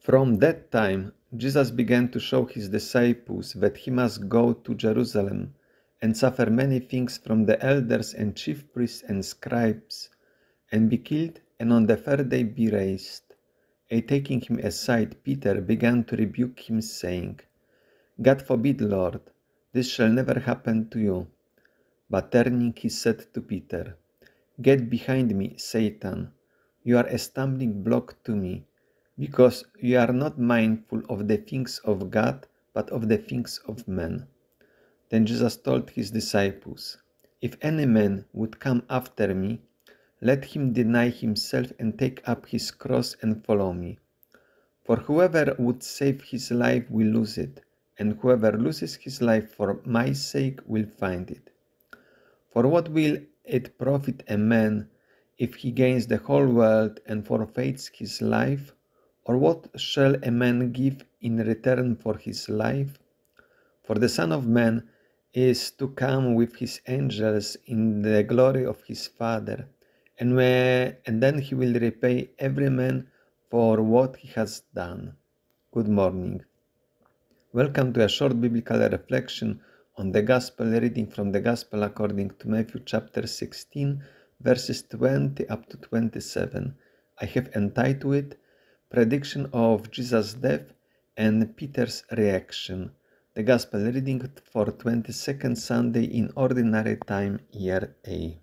From that time, Jesus began to show his disciples that he must go to Jerusalem and suffer many things from the elders and chief priests and scribes, and be killed, and on the third day be raised. And taking him aside, Peter began to rebuke him, saying, God forbid, Lord, this shall never happen to you. But turning, he said to Peter, Get behind me, Satan. You are a stumbling block to me, because you are not mindful of the things of God, but of the things of men. Then Jesus told his disciples, If any man would come after me, let him deny himself and take up his cross and follow me. For whoever would save his life will lose it, and whoever loses his life for my sake will find it. For what will it profit a man if he gains the whole world and forfeits his life? Or what shall a man give in return for his life? For the Son of Man is to come with his angels in the glory of his Father, and then he will repay every man for what he has done. Good morning. Welcome to a short biblical reflection on the Gospel reading from the Gospel according to Matthew chapter 16, verses 20 up to 27. I have entitled it Prediction of Jesus' Death and Peter's Reaction. The Gospel reading for 22nd Sunday in Ordinary Time, Year A.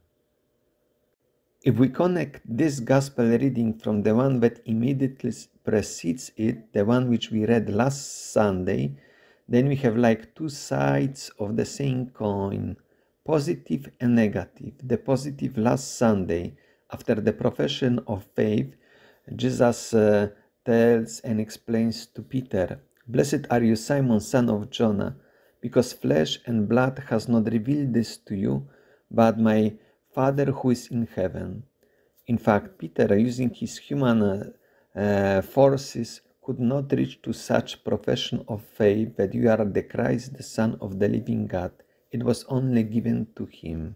If we connect this Gospel reading from the one that immediately precedes it, the one which we read last Sunday, then we have like two sides of the same coin, positive and negative. The positive last Sunday, after the profession of faith, Jesus tells and explains to Peter, Blessed are you, Simon, son of Jonah, because flesh and blood has not revealed this to you, but my Father who is in heaven. In fact, Peter, using his human forces, could not reach to such profession of faith that you are the Christ, the Son of the living God. It was only given to him.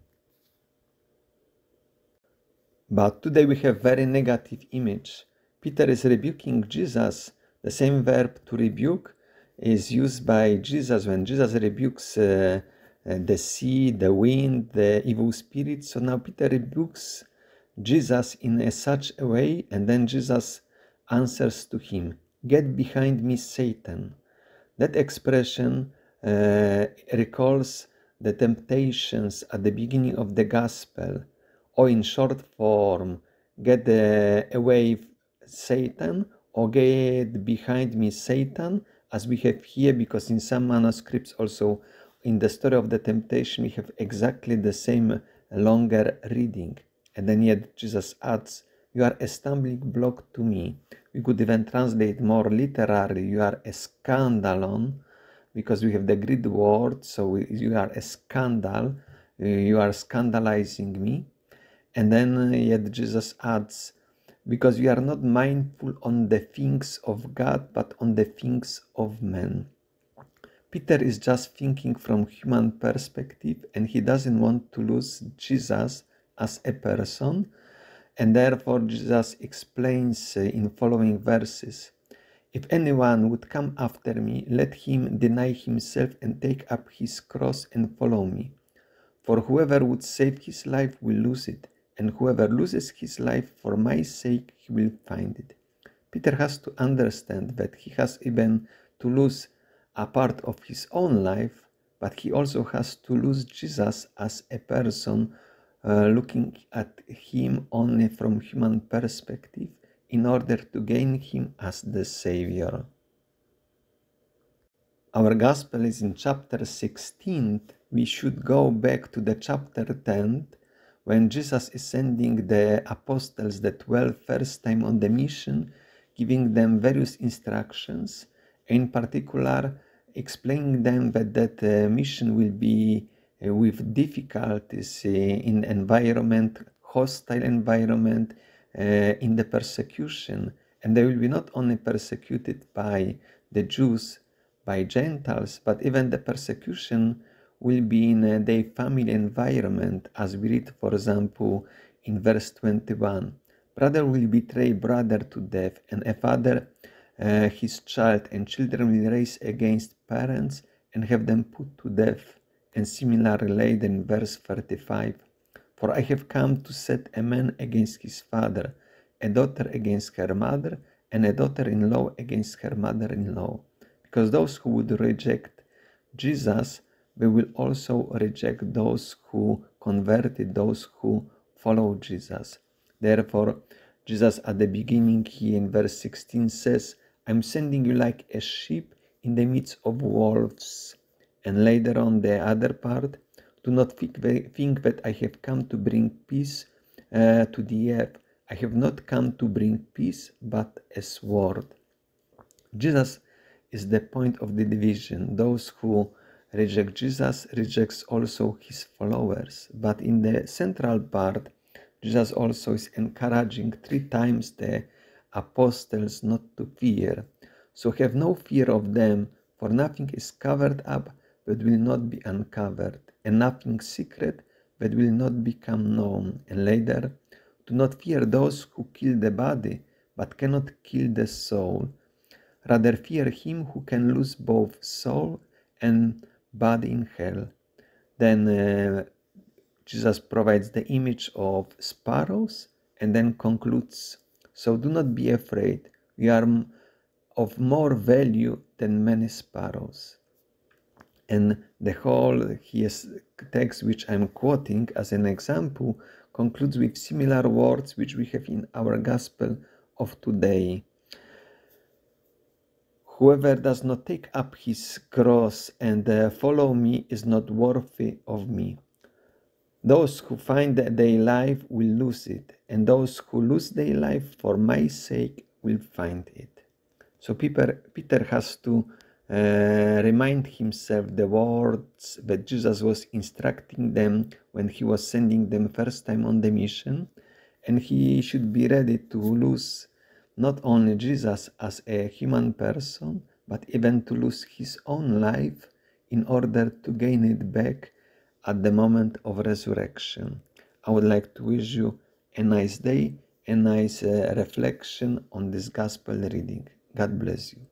But today we have very negative image. Peter is rebuking Jesus. The same verb to rebuke is used by Jesus when Jesus rebukes the sea, the wind, the evil spirits. So now Peter rebukes Jesus in such a way, and then Jesus answers to him, Get behind me, Satan. That expression recalls the temptations at the beginning of the gospel, or in short form, get away Satan, or get behind me, Satan, as we have here, because in some manuscripts also in the story of the temptation we have exactly the same longer reading. And then yet Jesus adds, You are a stumbling block to me. We could even translate more literally, you are a scandalon, because we have the Greek word, so you are a scandal, you are scandalizing me. And then yet Jesus adds, because you are not mindful on the things of God, but on the things of men. Peter is just thinking from human perspective, and he doesn't want to lose Jesus as a person. And therefore Jesus explains in following verses, If anyone would come after me, let him deny himself and take up his cross and follow me. For whoever would save his life will lose it, and whoever loses his life for my sake, he will find it. Peter has to understand that he has even to lose a part of his own life, but he also has to lose Jesus as a person, looking at him only from human perspective in order to gain him as the Savior. Our Gospel is in chapter 16. We should go back to the chapter 10, when Jesus is sending the apostles, the 12, first time on the mission, giving them various instructions, in particular explaining them that mission will be with difficulties in environment, hostile environment, in the persecution. And they will be not only persecuted by the Jews, by Gentiles, but even the persecution will be in their family environment, as we read, for example, in verse 21. Brother will betray brother to death, and a father his child, and children will rise against parents and have them put to death. And similarly laid in verse 35. For I have come to set a man against his father, a daughter against her mother, and a daughter-in-law against her mother-in-law. Because those who would reject Jesus, they will also reject those who converted, those who follow Jesus. Therefore, Jesus at the beginning here in verse 16 says, I'm sending you like a sheep in the midst of wolves. And later on the other part, do not think that I have come to bring peace to the earth. I have not come to bring peace, but a sword. Jesus is the point of the division. Those who reject Jesus rejects also his followers. But in the central part, Jesus also is encouraging 3 times the apostles not to fear. So have no fear of them, for nothing is covered up that will not be uncovered, and nothing secret that will not become known. And later, do not fear those who kill the body, but cannot kill the soul. Rather fear him who can lose both soul and body in hell. Then Jesus provides the image of sparrows and then concludes, so do not be afraid, you are of more value than many sparrows. And the whole text which I'm quoting as an example concludes with similar words which we have in our gospel of today. Whoever does not take up his cross and follow me is not worthy of me. Those who find their life will lose it, and those who lose their life for my sake will find it. So Peter has to remind himself the words that Jesus was instructing them when he was sending them first time on the mission, and he should be ready to lose not only Jesus as a human person, but even to lose his own life in order to gain it back at the moment of resurrection. I would like to wish you a nice day, a nice reflection on this gospel reading. God bless you.